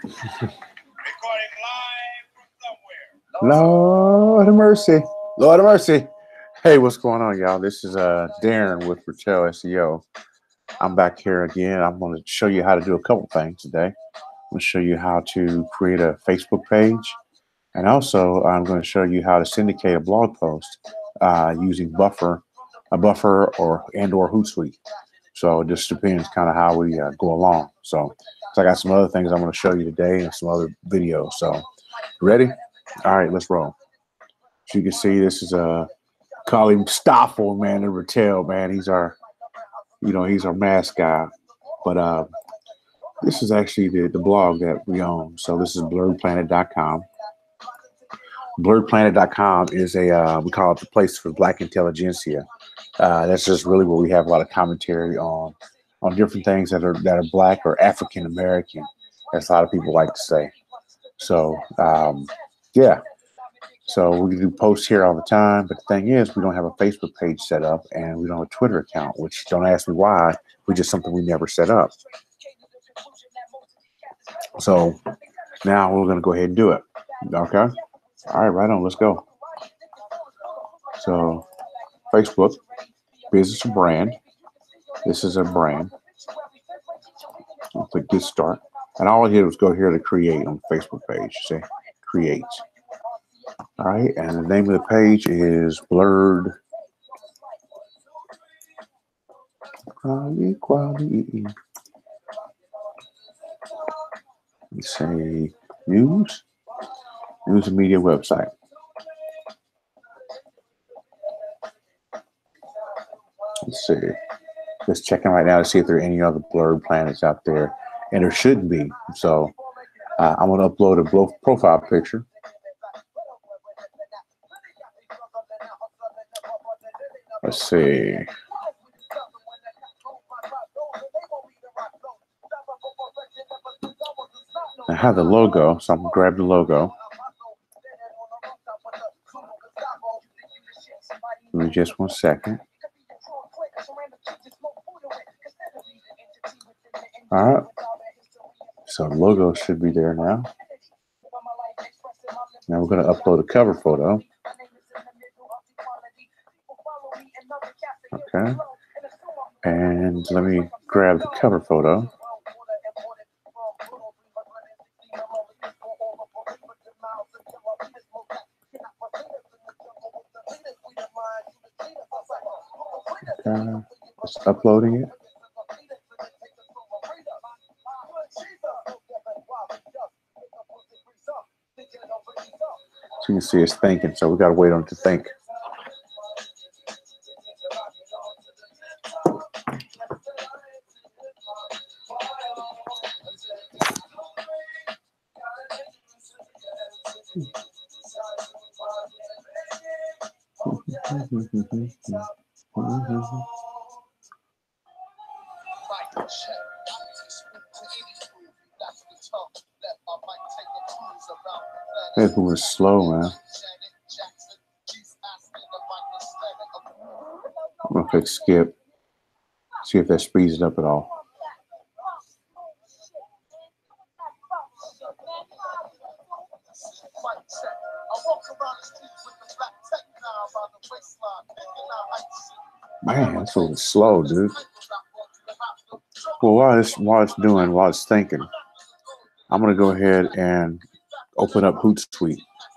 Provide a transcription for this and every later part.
Lord of mercy. Lord of mercy. Hey, what's going on, y'all? This is Darren with Ratel SEO. I'm back here again. I'm going to show you how to do a couple things today. I'm going to show you how to create a Facebook page. And also, I'm going to show you how to syndicate a blog post using a buffer or Hootsuite. So it just depends kind of how we go along. So I got some other things I'm going to show you today and some other videos. So ready? All right, let's roll. As you can see, this is call him Stoffel, man, and Ratel, man. He's our mascot. But this is actually the blog that we own. So this is blurredplanet.com. Blurredplanet.com is we call it the place for Black intelligentsia. That's just really where we have a lot of commentary on different things that are Black or African American, as a lot of people like to say. So yeah. So we do posts here all the time, but the thing is, we don't have a Facebook page set up, and we don't have a Twitter account. Which, don't ask me why. We just something we never set up. So now we're going to go ahead and do it. Okay. All right, right on. Let's go. So Facebook, business or brand. This is a brand. I'll click Get Start. And all I did was go here to create on the Facebook page. Say create. All right. And the name of the page is Blurred Quality. Let's say news and media website. Let's see. Just checking right now to see if there are any other blurred planets out there, and there shouldn't be. So I'm going to upload a profile picture. Let's see. I have the logo, so I'm going to grab the logo. Give me just 1 second. All right. So the logo should be there now. Now we're going to upload a cover photo. Okay. And let me grab the cover photo. Okay. Just uploading it. So you can see it's thinking, so we got to wait on it to think. It's moving slow, man. I'm gonna click skip. See if that speeds it up at all. Man, that's a little slow, dude. Well, while it's thinking, I'm gonna go ahead and open up Hootsuite.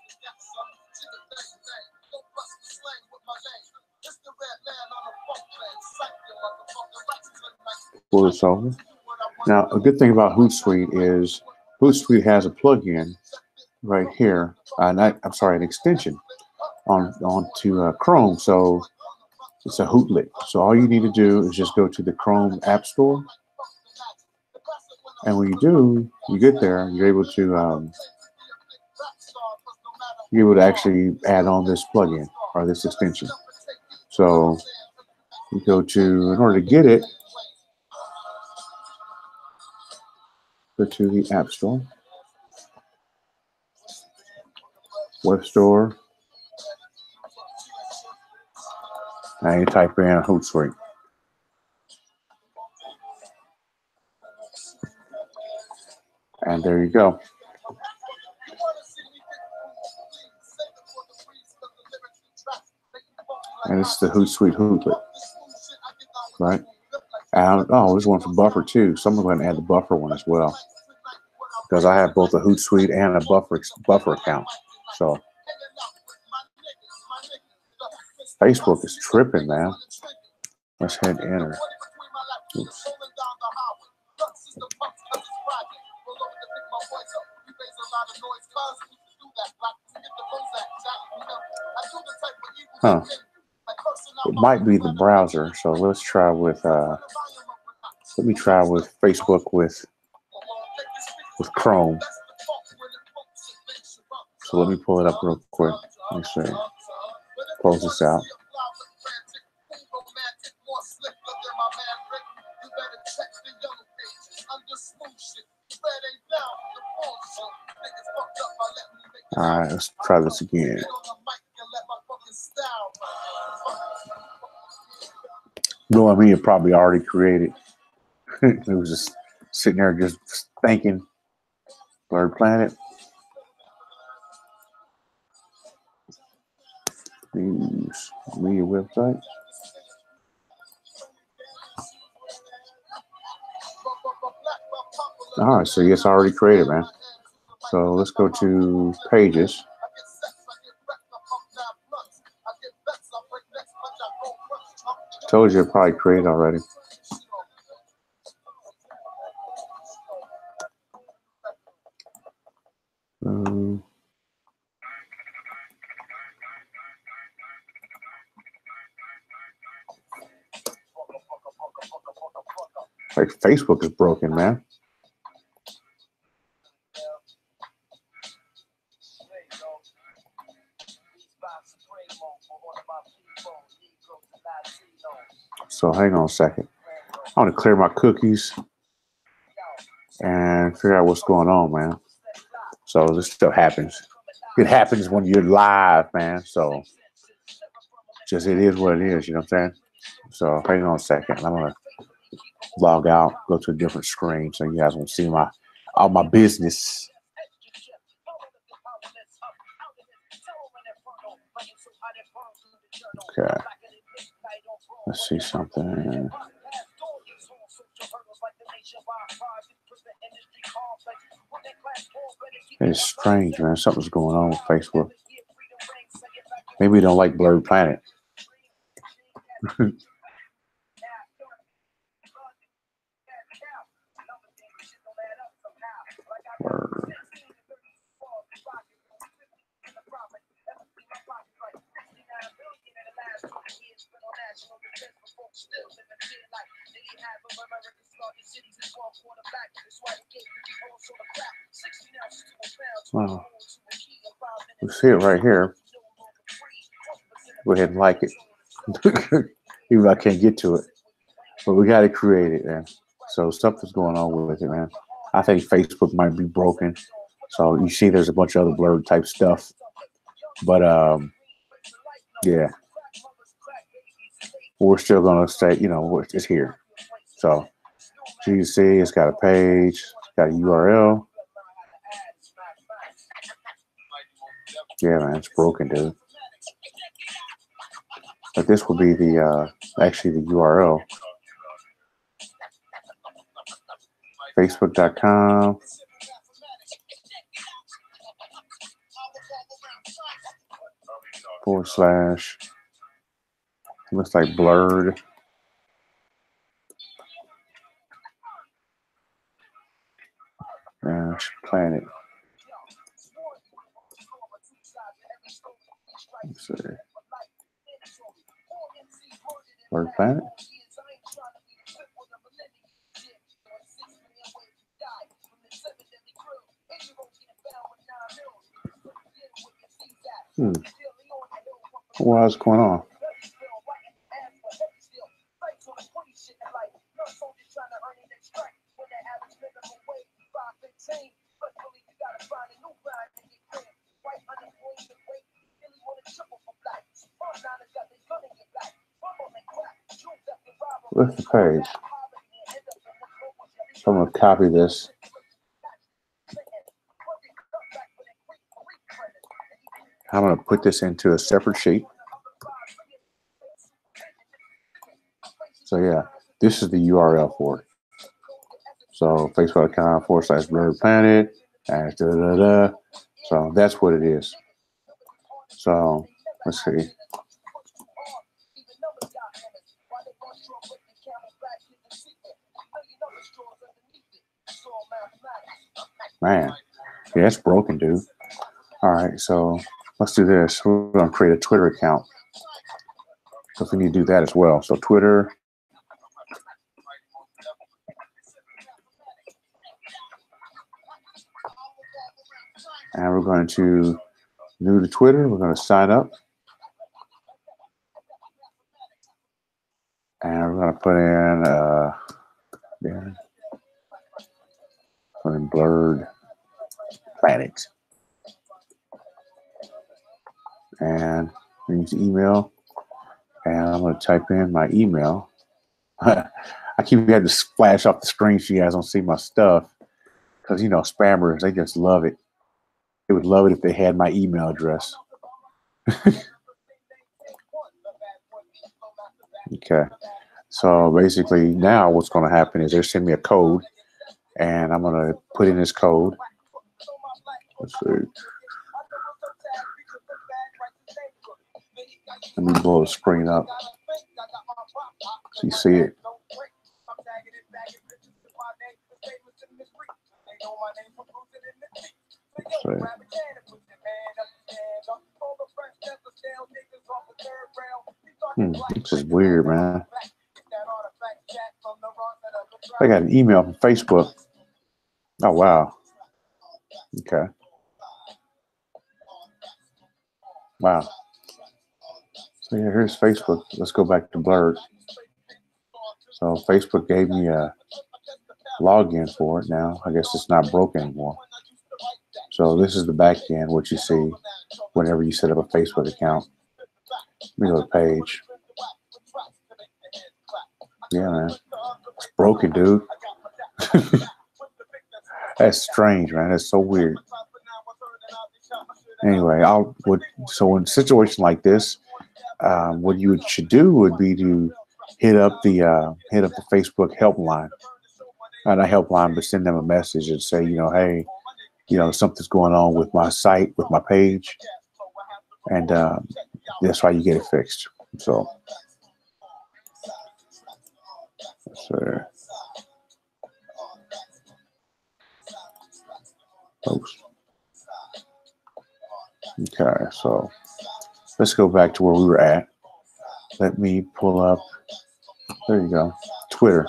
Pull this over. Now, a good thing about Hootsuite is Hootsuite has a plugin right here. An extension onto Chrome. So it's a Hootlet. So all you need to do is just go to the Chrome App Store, and when you do, you get there, you're able to actually add on this plugin or this extension. So you go to, in order to get it, go to the App Store, Web Store, and you type in Hootsuite. And there you go. And it's the Hootsuite Hootlet, right? And there's one for buffer too. So I'm going to add the buffer one as well, because I have both a Hootsuite and a buffer account. So Facebook is tripping, man. Let's hit enter. Oops. Huh. It might be the browser. So let's try with let me try with Facebook with Chrome. So let me pull it up real quick. Let me see. Close this out. All right, let's try this again. No, I mean, it probably already created. It was just sitting there just thinking. Blurred Planet. News media website. All right, so yes, I already created, man. So let's go to pages. Told you it probably created already. Like Facebook is broken, man. So hang on a second. I want to clear my cookies and figure out what's going on, man. So this stuff happens. It happens when you're live, man. So just it is what it is, you know what I'm saying? So hang on a second. I'm gonna log out, go to a different screen so you guys won't see all my business. Okay. Let's see something. It's strange, man. Something's going on with Facebook. Maybe we don't like Blurred Planet. Word. Wow. We see it right here. Go ahead and like it. Even if I can't get to it. But we got to create it, man. So something's going on with it, man. I think Facebook might be broken. So you see there's a bunch of other blurred type stuff. But yeah. We're still going to say, it's here. So you can see it's got a page, it's got a URL. Yeah, man, it's broken, dude. But this will be the actually the URL. Facebook.com. / looks like blurred. Planet. Let's see. Blurred Planet. What's going on? What's the page? So I'm going to copy this I'm going to put this into a separate sheet. So yeah, this is the URL for it. So facebook.com/Blurred Planet. So that's what it is. So let's see. Man, yeah, it's broken, dude. All right, so let's do this. We're going to create a Twitter account. So we need to do that as well. So Twitter. And we're going to new to Twitter. We're going to sign up. And we're going to put in Blurred Planet. And we use email. And I'm going to type in my email. I keep having to splash off the screen so you guys don't see my stuff. Because, you know, spammers, they just love it. They would love it if they had my email address. Okay. So basically now what's going to happen is they're sending me a code. And I'm going to put in this code. Let's see. Let me blow the screen up so you see it. This is weird, man. I got an email from Facebook. Oh, wow. Okay. Wow. So yeah, here's Facebook. Let's go back to Blurred. So Facebook gave me a login for it now. I guess it's not broken anymore. So this is the back end, what you see whenever you set up a Facebook account. Let me go to the page. Yeah, man. It's broken, dude. That's strange, man. That's so weird. Anyway, so in a situation like this, what you should do would be to hit up the Facebook helpline. Not a helpline, but send them a message and say, you know, hey, you know, something's going on with my site, with my page, and that's why you get it fixed. So, okay, so let's go back to where we were at. Let me pull up. There you go. Twitter.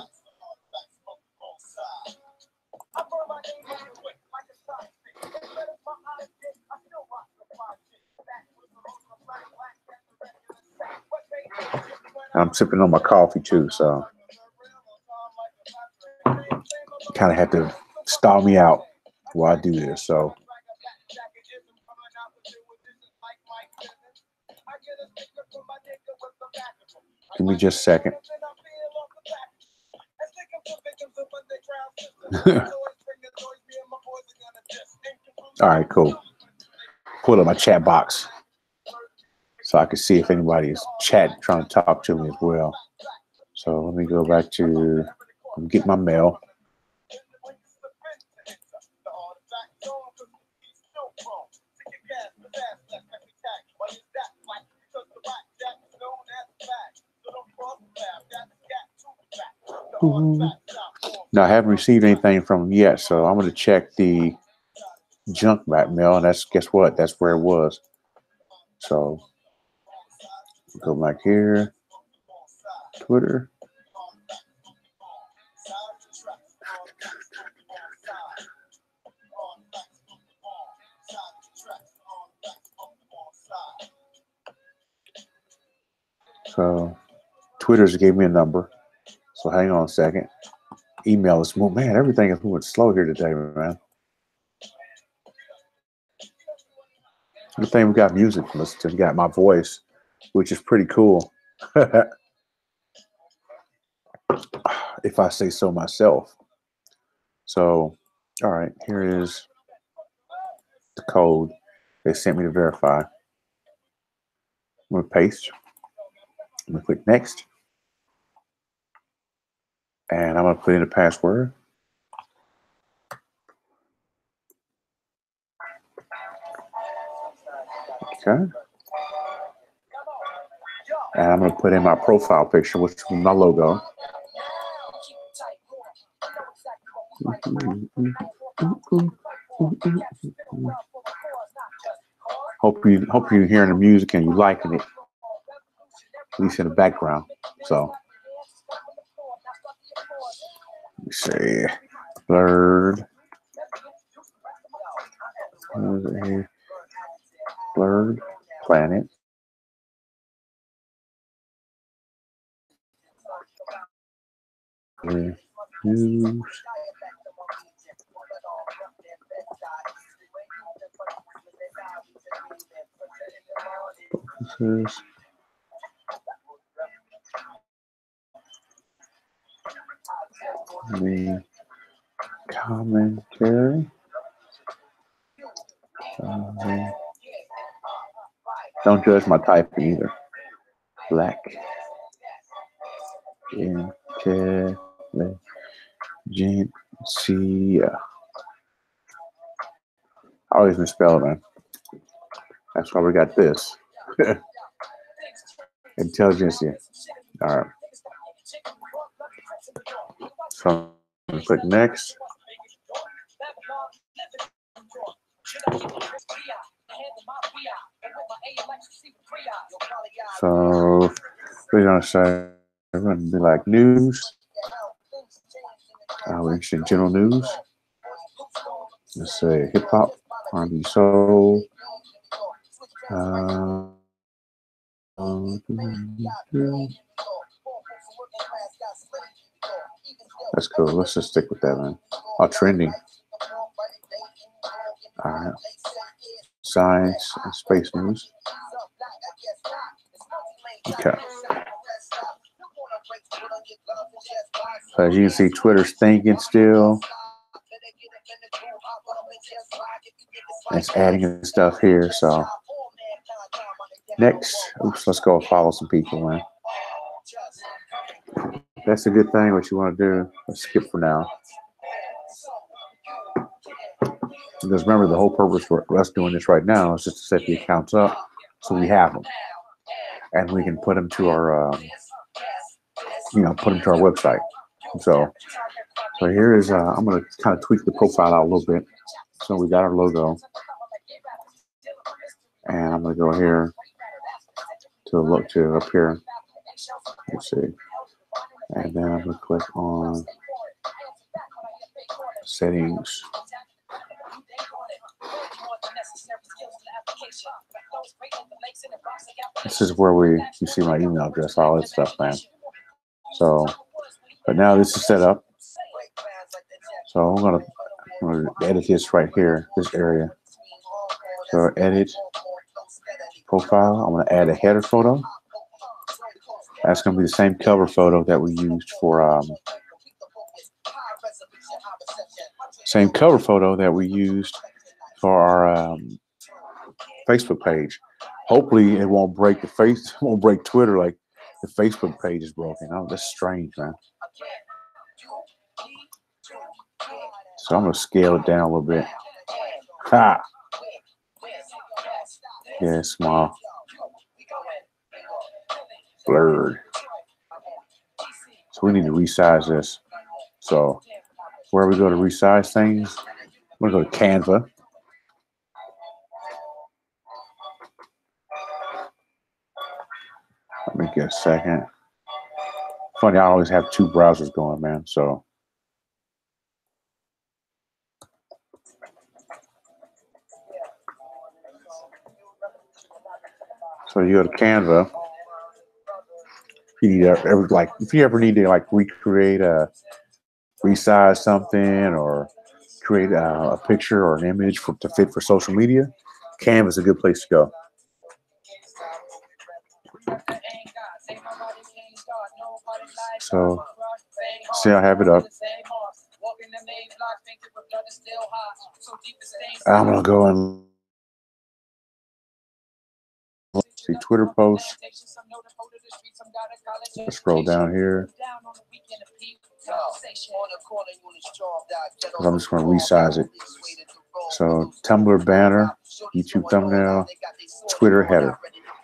I'm sipping on my coffee too, so kind of had to stall me out while I do this. So give me just a second. All right, cool. Pull up my chat box so I can see if anybody is chatting, trying to talk to me as well. So let me go back to get my mail. Now, I haven't received anything from them yet, so I'm going to check the junk back mail, and guess what? That's where it was. So go back here, Twitter. So Twitter's gave me a number. So hang on a second. Email is moving. Man, everything is moving slow here today, man. Good thing we got music to listen to. We got my voice, which is pretty cool. If I say so myself. So, all right, here is the code they sent me to verify. I'm going to paste. I'm going to click next. And I'm going to put in a password. Okay. And I'm going to put in my profile picture, which is my logo. Hope you're hearing the music and you liking it, at least in the background. So let me see, blurred, blurred planet. News. Focuses. The commentary. Don't judge my typing either. Black intelligentsia. I always misspell it, man. That's why we got this. Intelligentsia. All right. So I'm click next. So we're gonna say we're gonna be like news. We're interested in general news. Let's say hip hop, R&B, soul. That's cool. Let's just stick with that, man. Oh, trending. All right. Science and space news. Okay. So as you can see, Twitter's thinking still. It's adding stuff here. So next, let's go follow some people, man. That's a good thing. What you want to do? Let's skip for now. Because remember, the whole purpose for us doing this right now is just to set the accounts up so we have them, and we can put them to our, put them to our website. So here is, I'm going to kind of tweak the profile out a little bit. So we got our logo, and I'm going to go here to up here. Let's see, and then I'm going to click on settings. This is where you see my email address, all that stuff, man. So, but now this is set up. So I'm gonna edit this right here, this area. So edit profile. I'm gonna add a header photo. That's gonna be the same cover photo that we used for our Facebook page. Hopefully it won't break won't break Twitter like the Facebook page is broken. Oh, that's strange, man. So I'm gonna scale it down a little bit. Ha! Yeah, small. Blurred. So we need to resize this. So where we go to resize things, we're gonna go to Canva. Let me get a second. Funny, I always have two browsers going, man. So you go to Canva. If you ever need to recreate resize something or create a picture or an image to fit for social media, Canva is a good place to go. So see, I have it up. I'm gonna go and See Twitter posts. Let's scroll down here. I'm just going to resize it. So Tumblr banner, YouTube thumbnail, Twitter header.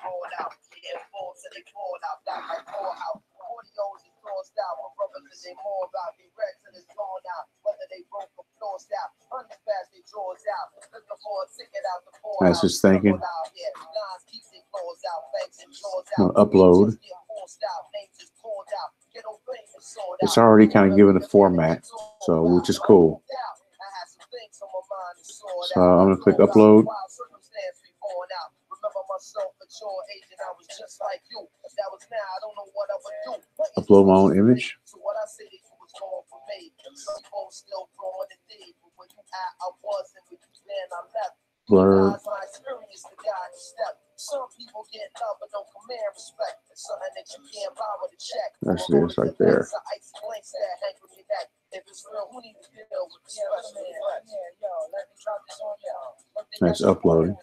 That's just thinking. I'm going to upload. It's already kind of given the format, so which is cool. So I'm going to click upload. Upload my own image. Blur. That's this right there. That's uploading.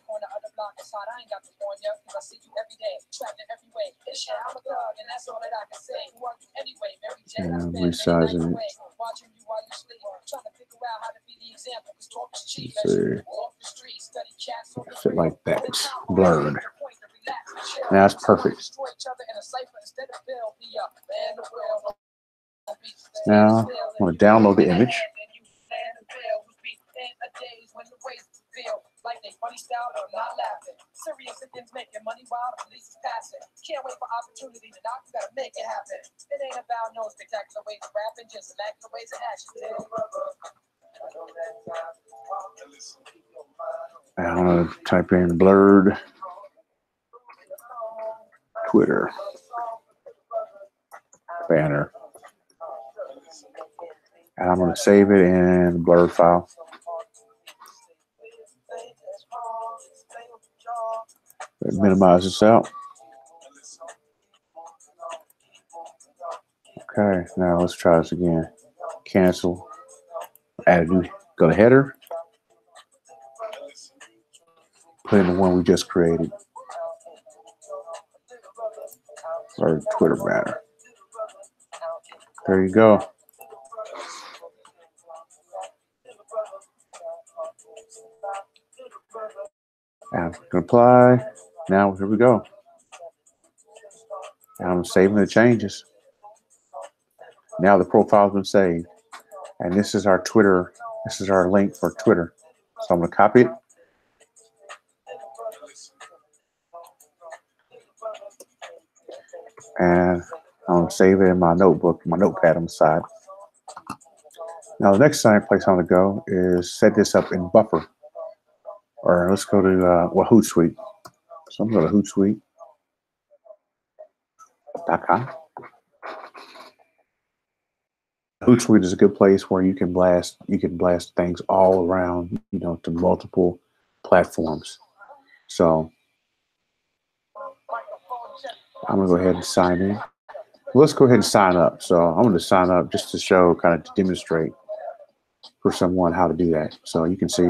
And I'm resizing it. Let's see. Fit like that. Blurred. Now it's perfect. Now I'm going to download the image. I'm going to type in blurred Twitter banner. And I'm going to save it in the blurred file. Minimize this out. Okay, now let's try this again. Cancel. Add a new. Go to header. Put in the one we just created. Or Twitter banner. There you go. And we can apply. Now here we go. And I'm saving the changes. Now the profile's been saved. And this is our Twitter. This is our link for Twitter. So I'm going to copy it. And I'm going to save it in my notebook, my notepad on the side. Now the next place I'm going to go is set this up in Buffer. Or let's go to Hootsuite. So I'm going to go to Hootsuite.com. Hootsuite is a good place where you can blast things all around, to multiple platforms. So I'm going to go ahead and sign in. Let's go ahead and sign up. So I'm going to sign up just to show, kind of to demonstrate for someone how to do that. So you can see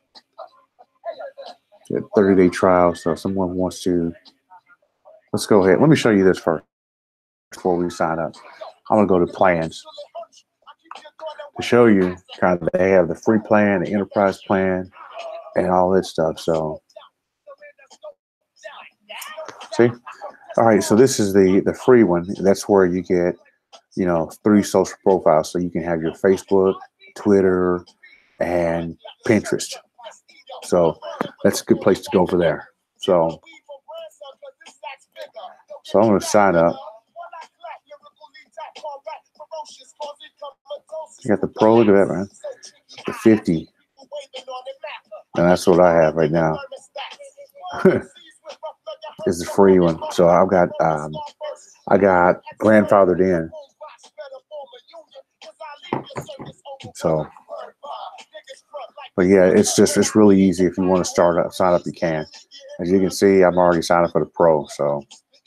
a 30-day trial. So if someone wants to, let's go ahead. Let me show you this first before we sign up. I'm going to go to plans to show you kind of they have the free plan, the enterprise plan, and all that stuff. So see? All right, so this is the free one. That's where you get, 3 social profiles. So you can have your Facebook, Twitter, and Pinterest. So that's a good place to go for there. So I'm going to sign up. You got the pro, look at that, man. The 50. And that's what I have right now. It's the free one. So I got grandfathered in. So, but yeah, it's really easy. If you want to sign up, you can. As you can see, I'm already signed up for the pro. So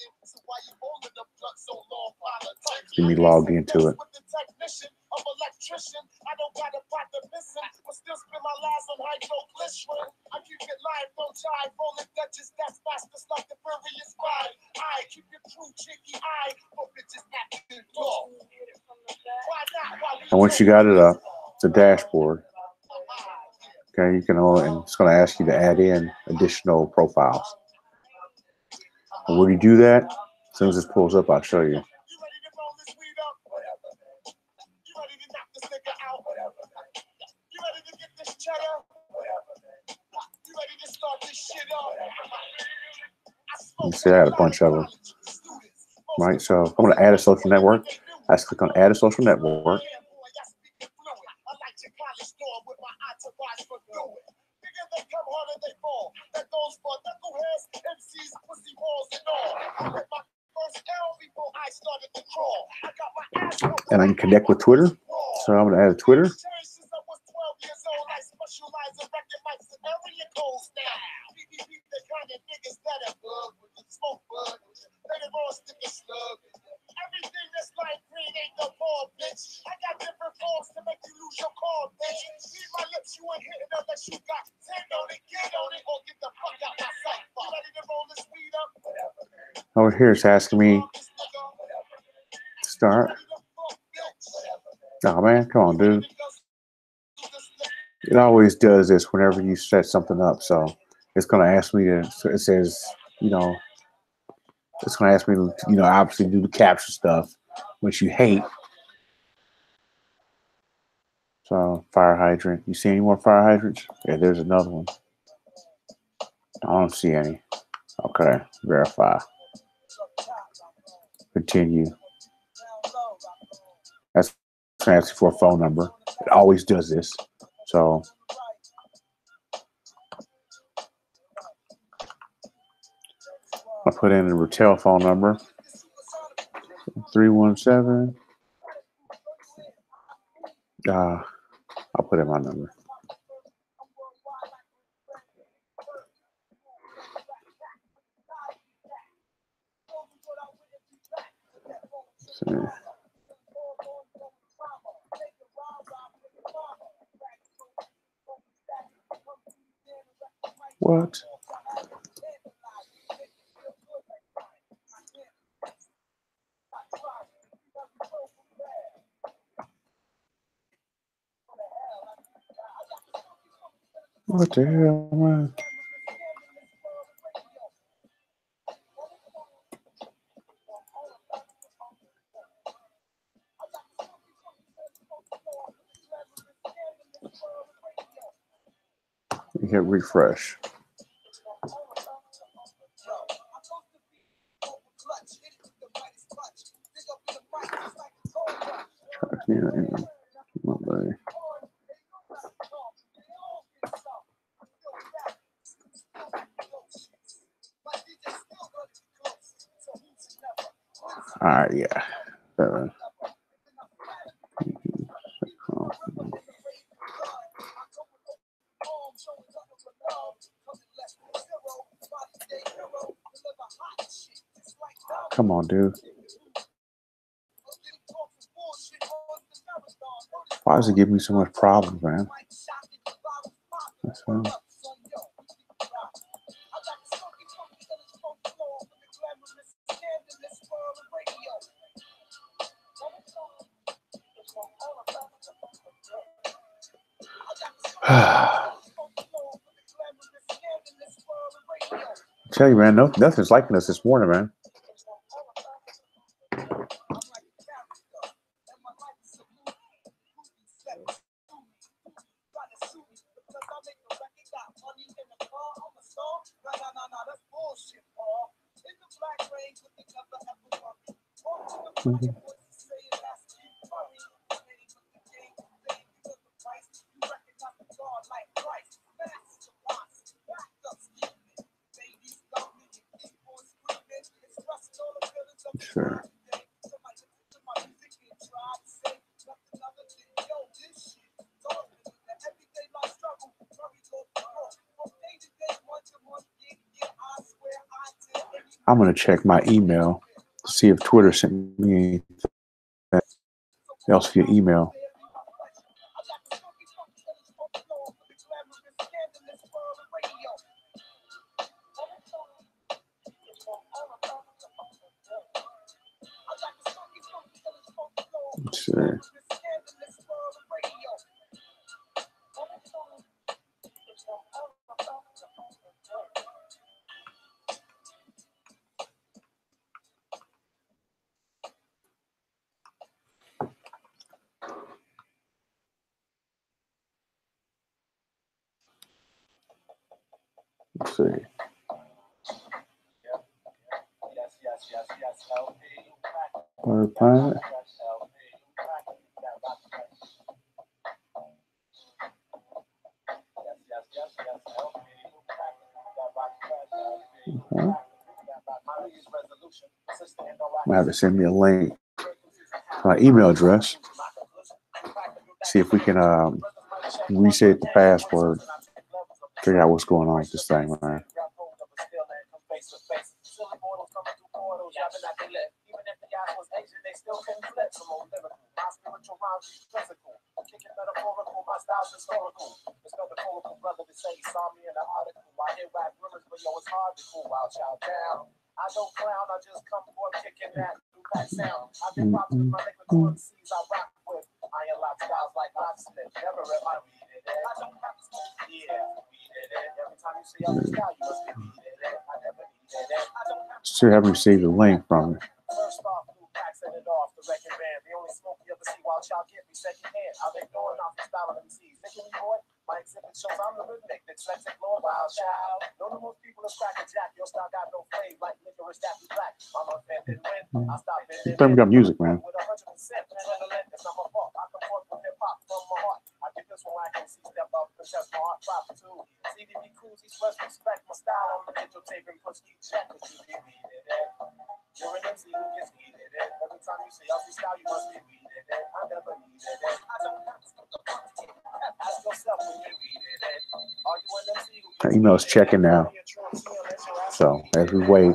let me log into it. And once you got it up, it's a dashboard. Okay, you can and it's going to ask you to add in additional profiles. And when you do that, as soon as this pulls up, I'll show you. You see, I had a bunch of them. Right, so I'm going to add a social network. I just click on add a social network. And I can connect with Twitter. So I'm going to add a Twitter. Over here, it's asking me start. Oh man, come on, dude. It always does this whenever you set something up. So it's going to ask me to, so it says, you know, it's going to ask me to, you know, obviously do the capture stuff, which you hate. So fire hydrant. You see any more fire hydrants? Yeah, there's another one. I don't see any. Okay, verify. Continue. That's fancy for a phone number. It always does this. So I put in the Ratel phone number. 317. I'll put in my number. What? What the hell, man? You hit refresh. All right, yeah. Come on, dude. Why does it give me so much problems, man? That's fine. I tell you, man, nothing's liking us this morning, man. Mm-hmm. Sure. I'm going to check my email to see if Twitter sent me anything else via email. see. Let's see. Bird Planet. I have to send me a link to my email address. See if we can reset the password. Figure out what's going on with this thing, man. Still haven't received a link from it. I think we got music, man. Our email is checking now. So as we wait.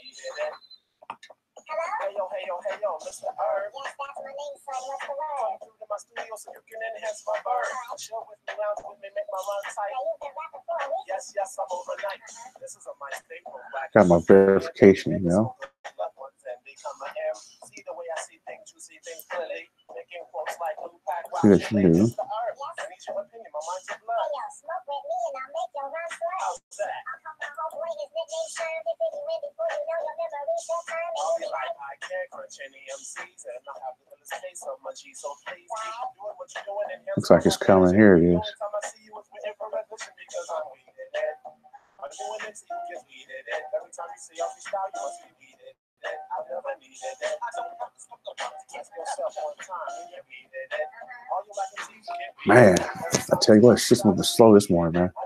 Got my verification email. See what you do. Looks like it's coming. Here it is. Man, I tell you what, it's just moving slow this morning, man.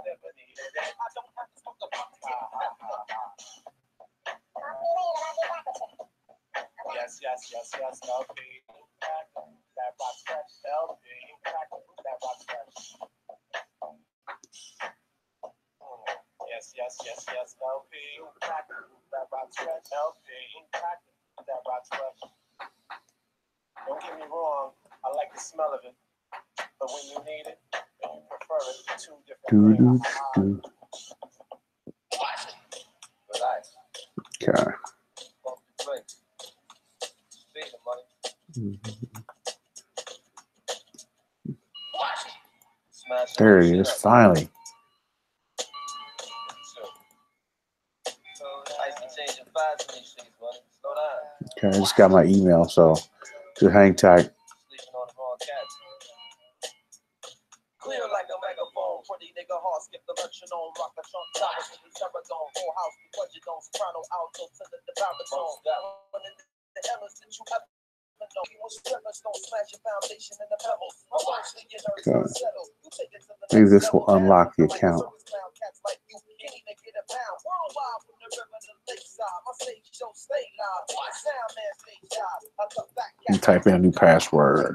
Don't get me wrong, I like the smell of it, but when you need it, and you prefer it, two different things. Relax. Okay. There it is, finally. Okay, I just got my email, so just hang tight. Clear like a megaphone, pretty nigga heart skip the metronome, rock the trunk towers in the Ceratone, full house, budget on soprano, alto to the baritone. One of the illest that you ever know. You strippers don't smash your foundation in the pebbles. Maybe this will unlock the account. You type in a new password.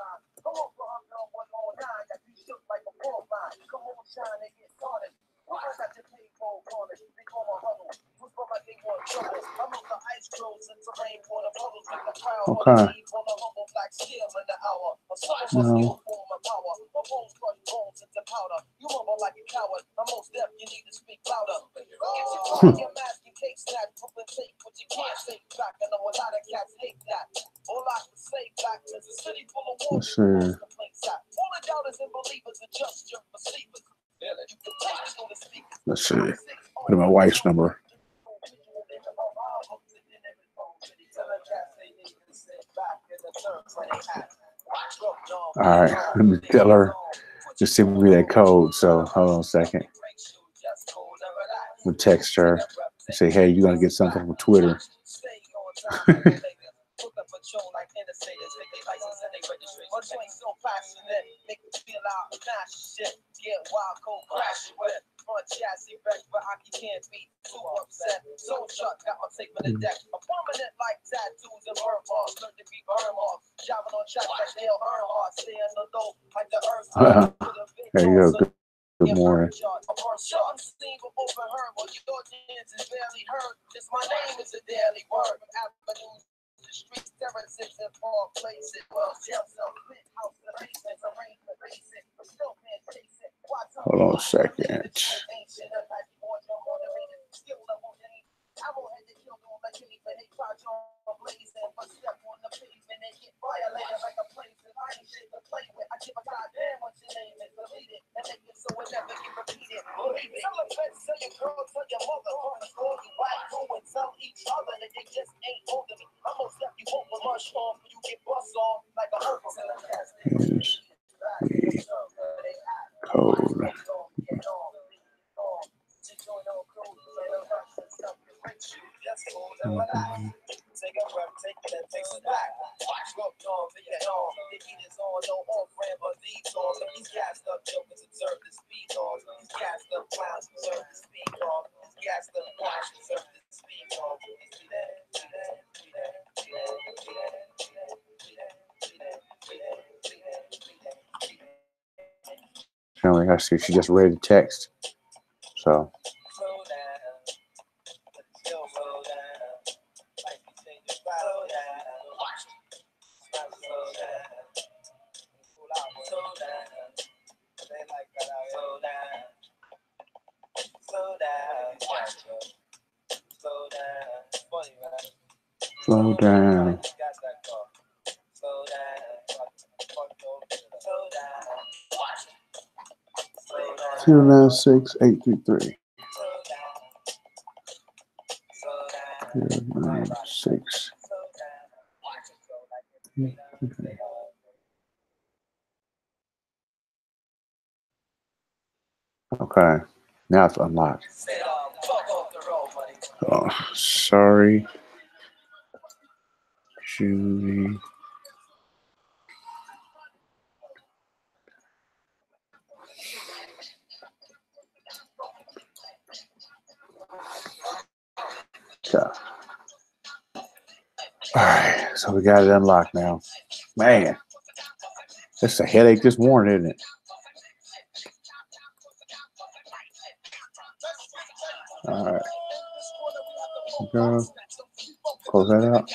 Okay. No. case that, compensate what you can't say back. I know a lot of cats hate that. All I can say back is a city full of wolves. All the doubters and believers are just your receivers. Let's see. Put in my wife's number. All right, let me tell her to send me that code. So hold on a second. We'll text her and say, hey, you're gonna get something from Twitter. There you go. Good morning. Hold on a second. Here's the code. Apparently, I see she just read the text. So. Slow down. 296-833. 296. Okay, now it's unlocked. Oh, sorry, Judy. Okay. All right, so we got it unlocked now. Man, it's a headache this morning, isn't it? All right. Okay. Close that out.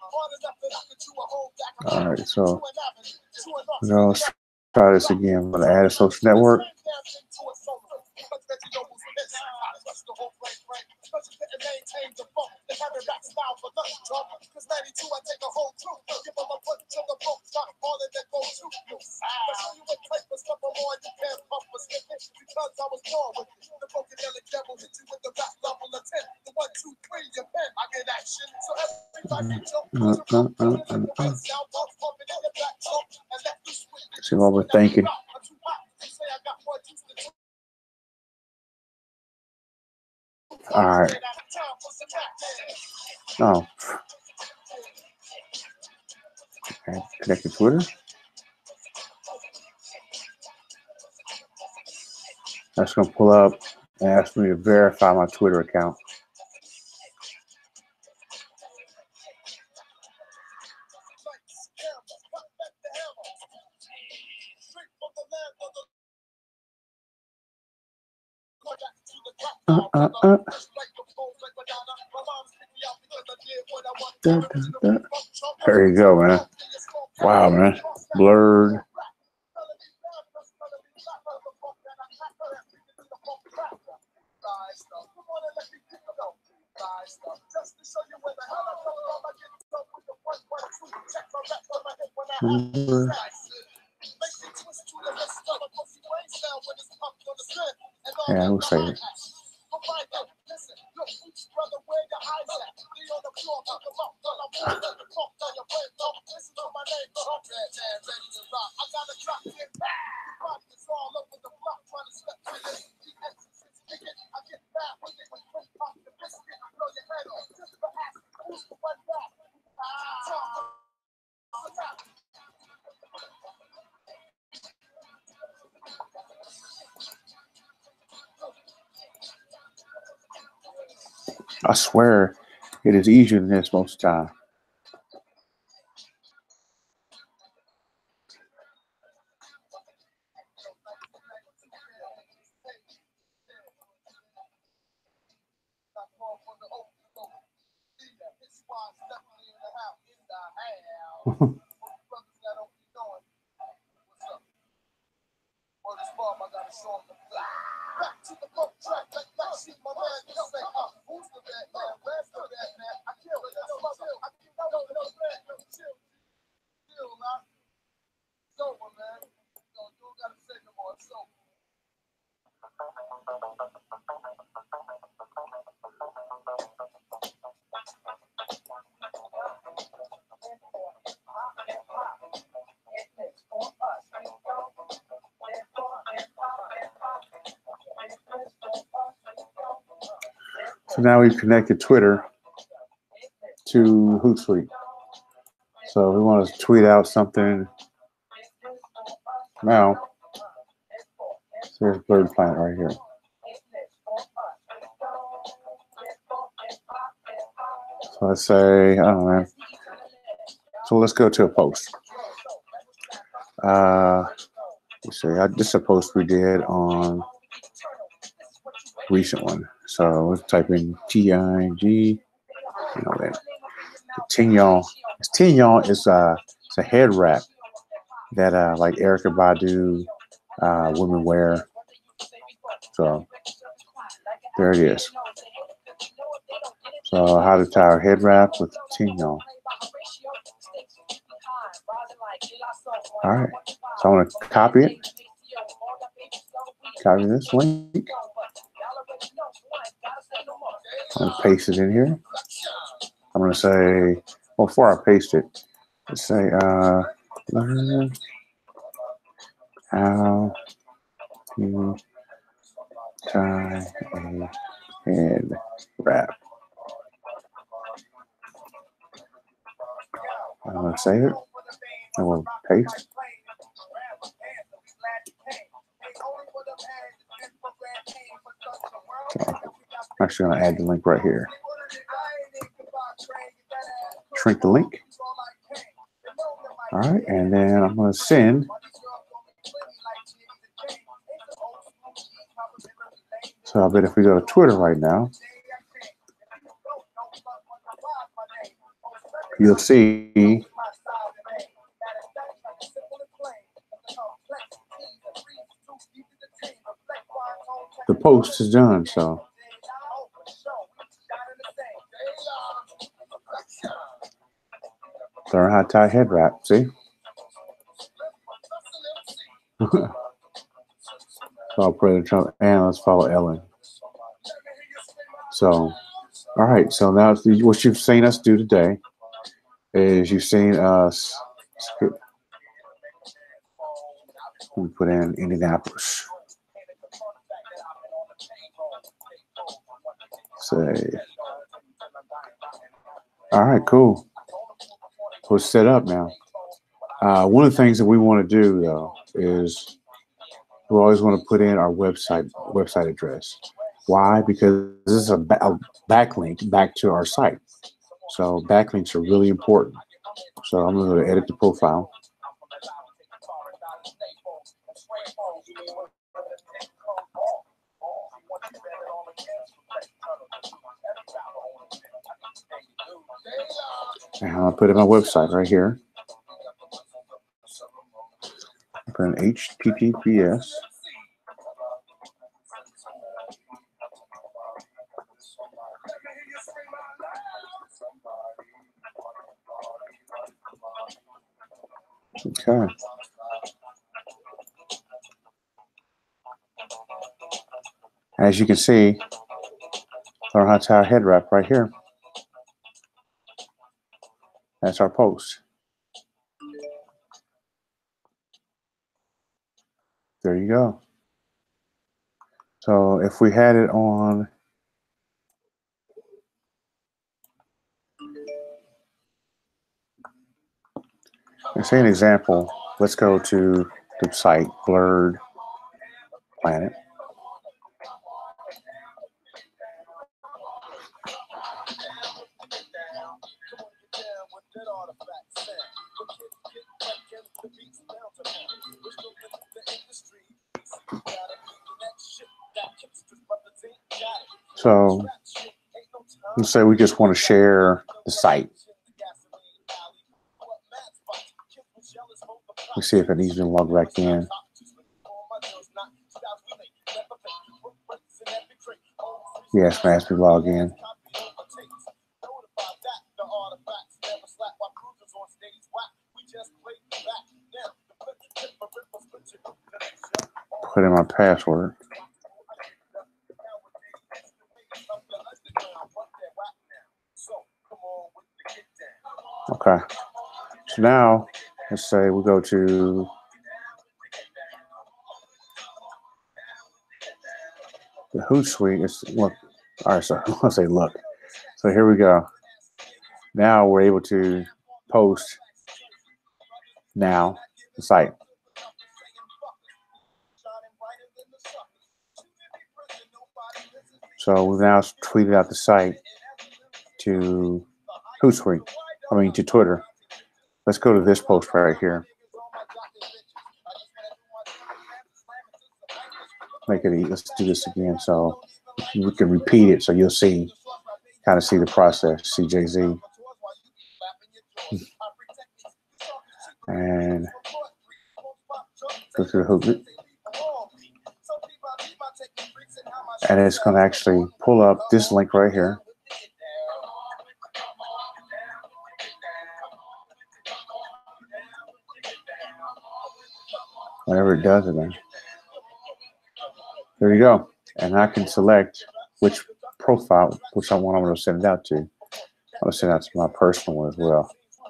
All right, so we're going to try this again. I'm going to add a social network. See what we're thinking. All right. Oh. Okay. Connect to Twitter. That's going to pull up and ask me to verify my Twitter account. There you go, man. Wow, man. Blurred. Yeah, we'll say it. I swear it is easier than this most of the time. So now we've connected Twitter to Hootsuite. So we want to tweet out something now. So there's Bird Planet right here. So let's say, I don't know. So let's go to a post. Let's see, this is a post we did on recent one. So let's type in TIG. You know that. Tignon. Tignon is it's a head wrap that like Erykah Badu women wear. So there it is. So how to tie a head wrap with Tignon. All right. So I'm going to copy it. Copy this link. I'm going to paste it in here. I'm going to say, well, before I paste it, let's say, learn how to tie a head wrap. I'm going to save it. I'm going to paste. So I'm actually going to add the link right here. Shrink the link. All right, and then I'm going to send. So I bet if we go to Twitter right now, you'll see the post is done. So learn how to tie a head wrap. See? So I'll pray to Trump and let's follow Ellen. So, all right. So now what you've seen us do today is you've seen us we put in Indianapolis. Say, all right, cool. We're set up now. One of the things that we want to do though is we always want to put in our website address. Why? Because this is a backlink back to our site. So backlinks are really important. So I'm going to go to edit the profile. And I'll put in my website right here. Put in HTTPS. Okay. As you can see, learn how to tie a head wrap right here. That's our post. There you go. So if we had it on, let's say an example, let's go to the site Blurred Planet. So let's say we just want to share the site. Let's see if it needs to log back in. Yes, man, to log in. Put in my password. Okay. So now, let's say we go to the Hootsuite. It's look. All right, so let's say look. So here we go. Now we're able to post now the site. So we've now tweeted out the site to Hootsuite. I mean to Twitter. Let's go to this post right here. Make it easy. Let's do this again so we can repeat it so you'll see, kind of see the process. CJZ. And go to the Hootsuite. And it's going to actually pull up this link right here. Whenever it does it, then there you go. And I can select which profile, which one I'm going to send it out to. I'm going to send it out to my personal one as well.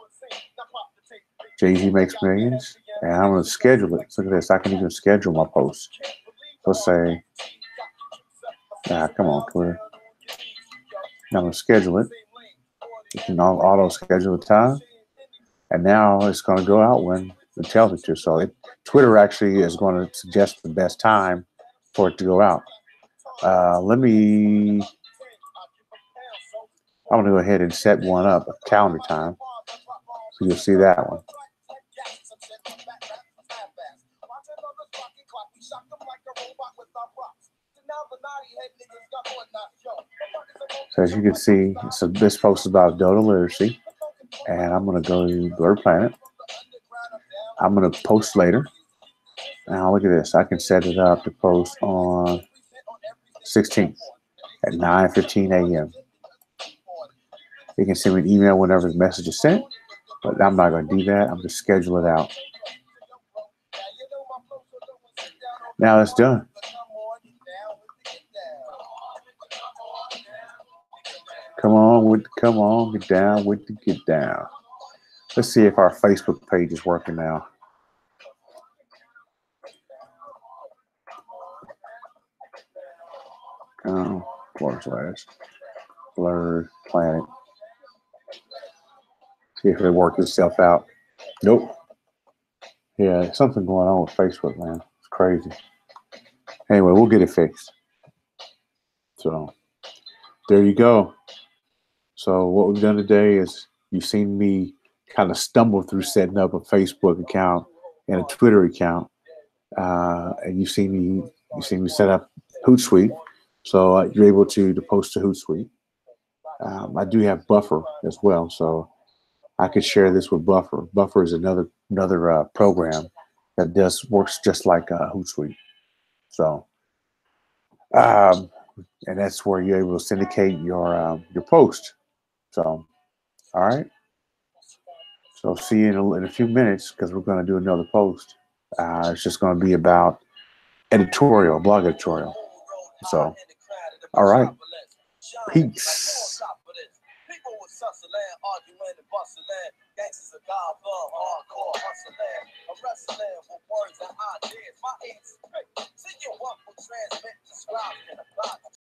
Jay-Z makes millions, and I'm going to schedule it. Look at this. I can even schedule my posts. Let's say, come on, Twitter. I'm going to schedule it. You can auto schedule the time. And now it's going to go out when it tells it to. So Twitter actually is going to suggest the best time for it to go out. I'm going to go ahead and set one up, a calendar time. So you'll see that one. So as you can see, so this post is about Dota literacy. And I'm going to go to Blurred Planet. I'm going to post later. Now look at this. I can set it up to post on 16th at 9:15 a.m. You can send me an email whenever the message is sent, but I'm not going to do that. I'm just schedule it out. Now it's done. Come on, get down with the get down. Let's see if our Facebook page is working now. /Blurred Planet. See if it works itself out. Nope. Yeah, something going on with Facebook, man. It's crazy. Anyway, we'll get it fixed. So there you go. So what we've done today is you've seen me kind of stumble through setting up a Facebook account and a Twitter account, and you've seen me set up Hootsuite, so you're able to post to Hootsuite. I do have Buffer as well, so I could share this with Buffer. Buffer is another program that works just like Hootsuite. So, and that's where you're able to syndicate your post. So, all right. So see you in a few minutes because we're going to do another post. It's just going to be about editorial, blog editorial. So, all right. Peace. People was hustling, arguing and bustling. Gangsters are God love, hardcore hustling. I'm wrestling with words and ideas. My aim is quick. See you up with transmit, describe, and apply.